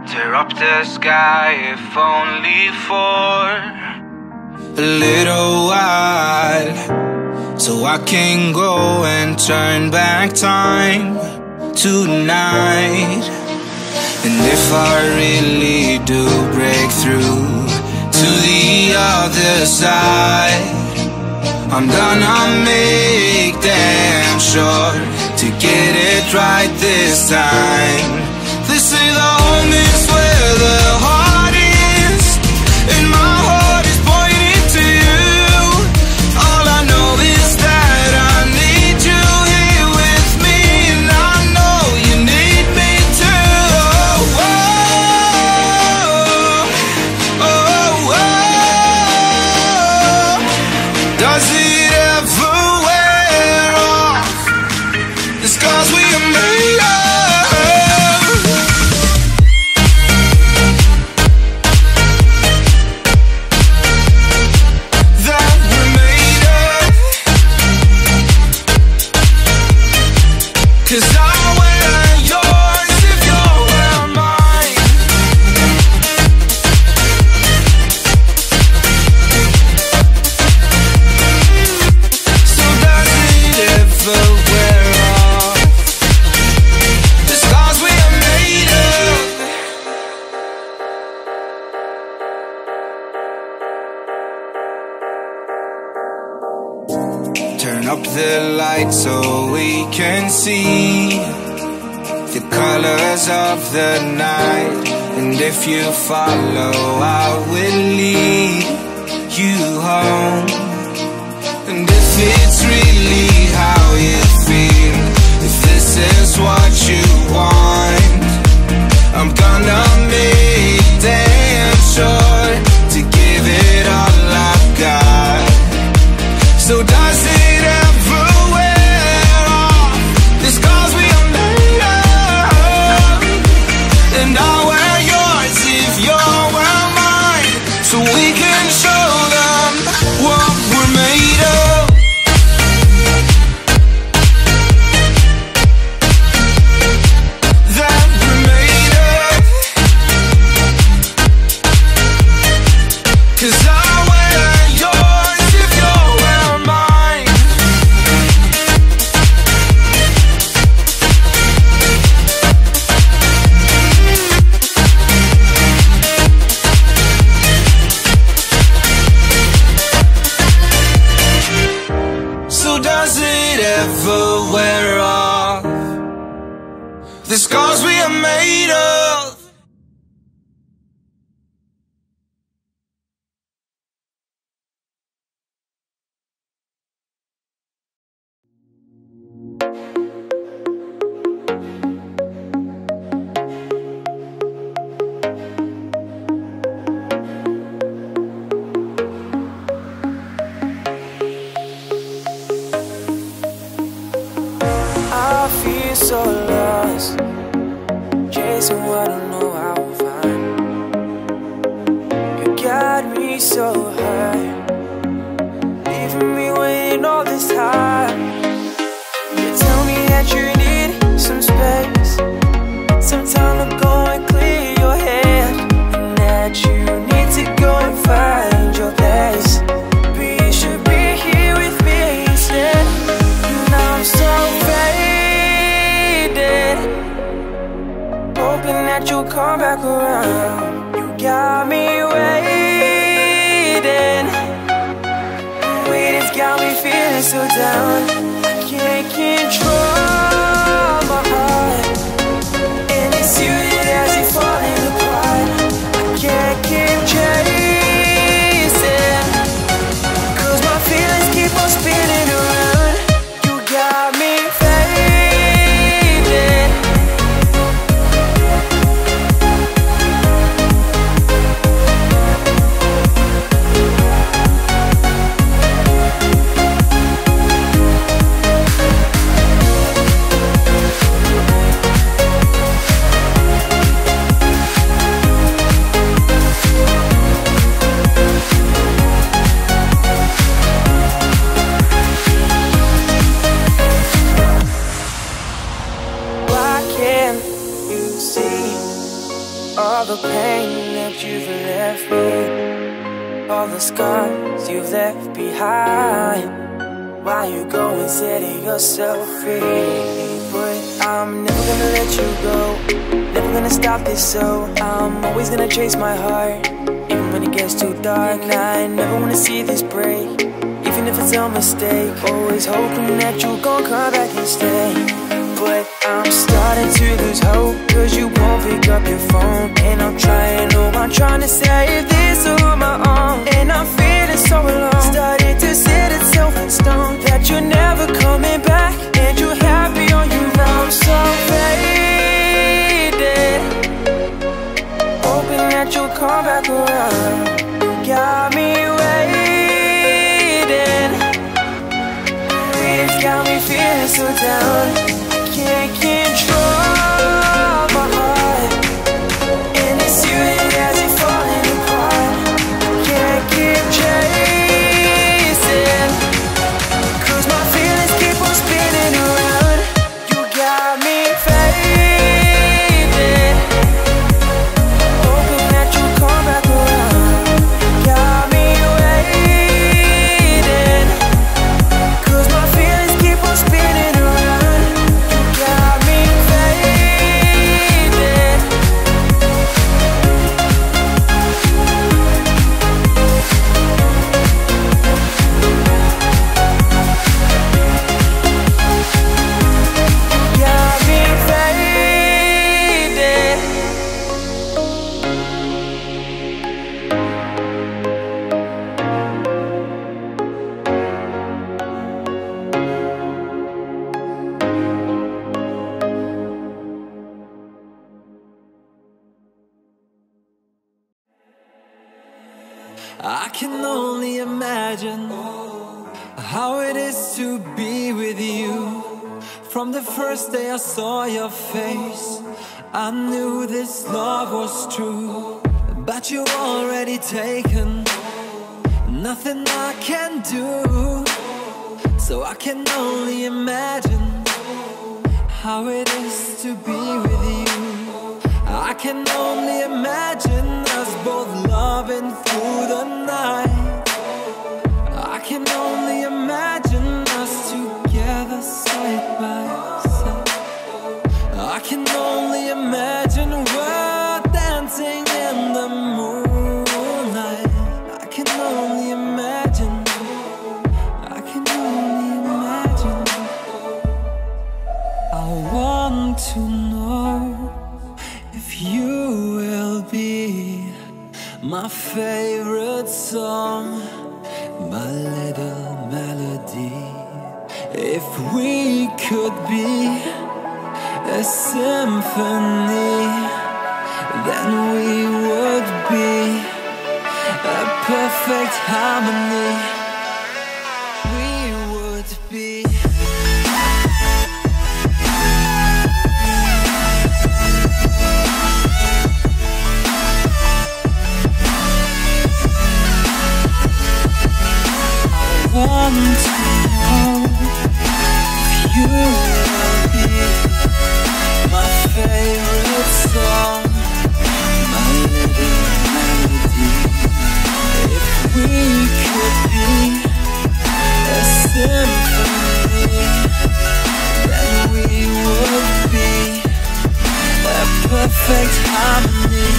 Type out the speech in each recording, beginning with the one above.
Tear up the sky if only for a little while, so I can go and turn back time tonight. And if I really do break through to the other side, I'm gonna make damn sure to get it right this time. They say the home is where the heart is, and my heart is pointing to you. All I know is that I need you here with me, and I know you need me too. Oh, oh, oh, oh. Does it ever wear off the scars we are made of? Cause I'll wear yours if you'll wear mine. So does it ever wear off the scars we are made of? Turn up the lights so we can see the colors of the night. And if you follow, I will lead you home. And if it's really how you feel, if this is what you want, I'm gonna make damn sure to give it all I've got. So does it ever wear off the scars we are made of? And I'll wear yours if you'll wear mine, so we can show them what we're made of. That we're made of. 'Cause I'll wear yours if you'll wear mine. So does it ever wear off the scars we are made of? I feel so lost, chasing what I know I will find. You got me so high, leaving me waiting all this time. You tell me that you need some space, some time to go and clear your head, and that you need to go and find your place. But you should be here with me instead. And I'm so faded, hoping that you'll come back around. You got me waiting, waiting's got me feeling so down. I can't control my heart, and it's you that has it falling apart. I can't keep chasing, 'cause my feelings keep on spinning around. You got me fading. all the pain that you've left me, all the scars you've left behind. Why you go and setting yourself free? But I'm never gonna let you go, never gonna stop this, so I'm always gonna chase my heart, even when it gets too dark. And I never wanna see this break, even if it's a mistake. Always hoping that you're gonna come back and stay. But I'm starting to lose hope, cause you won't pick up your phone. And I'm trying to save this on my own. And I'm feeling so alone, starting to set itself in stone, that you're never coming back, and you're happy on your own. So faded, hoping that you'll come back around. You got me waiting, it's got me feeling so down. Can't control my heart, and it's you that has it falling apart. Can't keep chasing, cause my feelings keep on spinning around. You got me fading, hoping that you'll come back around. Got me waiting, cause my feelings keep on spinning around. Got me faded. Got me faded. I can only imagine how it is to be with you. From the first day I saw your face, I knew this love was true. But you've already taken, nothing I can do. So I can only imagine how it is to be with you. I can only imagine us both loving through the night. I can only imagine us together side by side. I can only imagine we're dancing in the moonlight. I can only imagine, I can only imagine. I want to know if you will be my favorite song, my little melody. If we could be a symphony, then we would be a perfect harmony. We would be. I want to know if you will be my favorite song, my little melody. If we could be a symphony, then we would be a perfect harmony.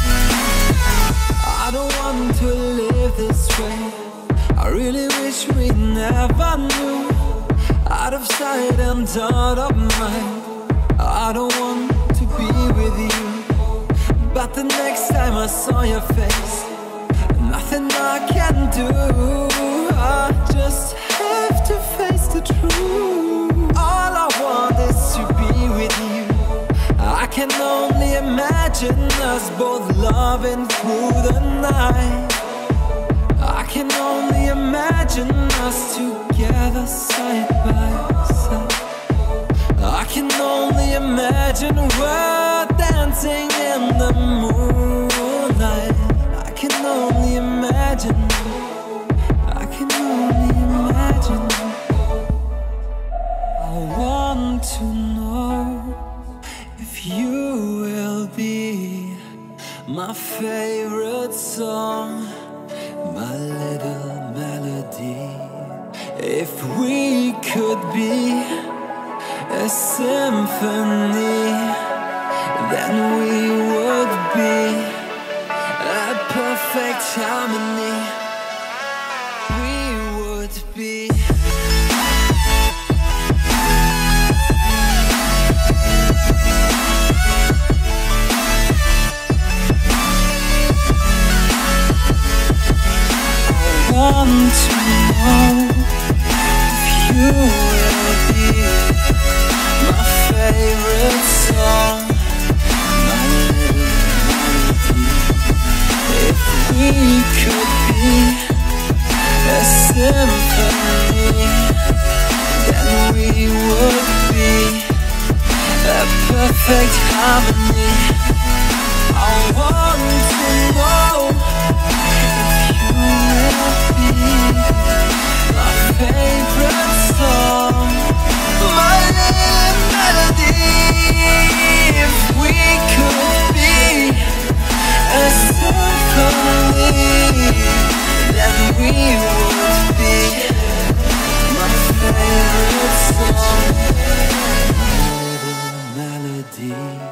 I don't want to live this way, I really wish we never knew. Out of sight and out of mind, I don't want to be with you. But the next time I saw your face, nothing I can do. I just have to face the truth. All I want is to be with you. I can only imagine us both loving through the night. I can only imagine us together side by side. I can only imagine we're dancing in the moonlight. I can only imagine, I can only imagine. I want to know if you will be my favorite song, my little melody. If we could be a symphony, then we would be a perfect harmony. We would be. I want to know if you will be my favorite song, my little melody. If we could be a symphony, then we would be a perfect harmony. I want to know if you will be my favorite song, my little melody. If we could be a symphony, then we would be my favorite song, my little melody.